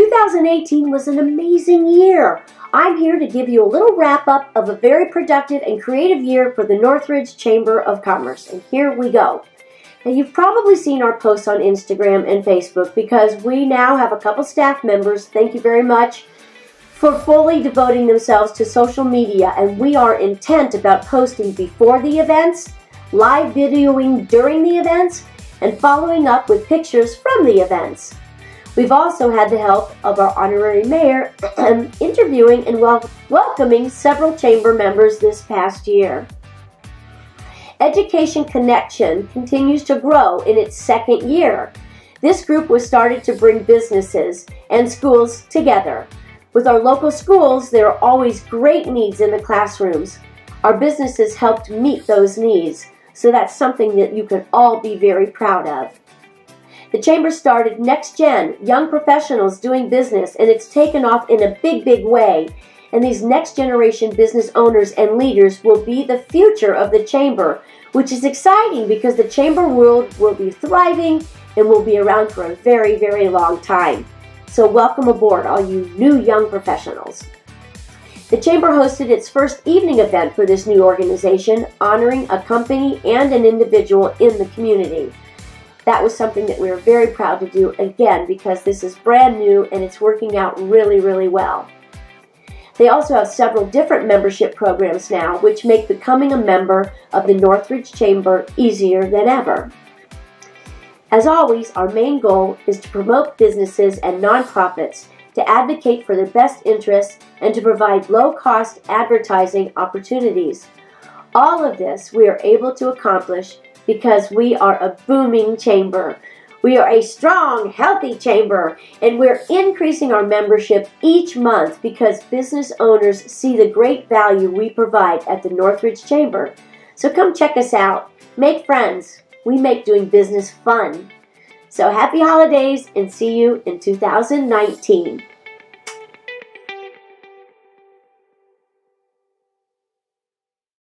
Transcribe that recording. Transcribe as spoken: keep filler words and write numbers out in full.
two thousand eighteen was an amazing year. I'm here to give you a little wrap-up of a very productive and creative year for the Northridge Chamber of Commerce. And here we go. Now, you've probably seen our posts on Instagram and Facebook because we now have a couple staff members, thank you very much, for fully devoting themselves to social media, and we are intent about posting before the events, live videoing during the events, and following up with pictures from the events. We've also had the help of our honorary mayor interviewing and wel welcoming several chamber members this past year. Education Connection continues to grow in its second year. This group was started to bring businesses and schools together. With our local schools, there are always great needs in the classrooms. Our businesses helped meet those needs, so that's something that you can all be very proud of. The Chamber started Next Gen, Young Professionals Doing Business, and it's taken off in a big, big way. And these next generation business owners and leaders will be the future of the Chamber, which is exciting because the Chamber world will be thriving and will be around for a very, very long time. So welcome aboard, all you new young professionals. The Chamber hosted its first evening event for this new organization, honoring a company and an individual in the community. That was something that we were very proud to do, again, because this is brand new and it's working out really, really well. They also have several different membership programs now, which make becoming a member of the Northridge Chamber easier than ever. As always, our main goal is to promote businesses and nonprofits, to advocate for their best interests, and to provide low-cost advertising opportunities. All of this we are able to accomplish because we are a booming chamber. We are a strong, healthy chamber, and we're increasing our membership each month because business owners see the great value we provide at the Northridge Chamber. So come check us out. Make friends. We make doing business fun. So happy holidays and see you in two thousand nineteen.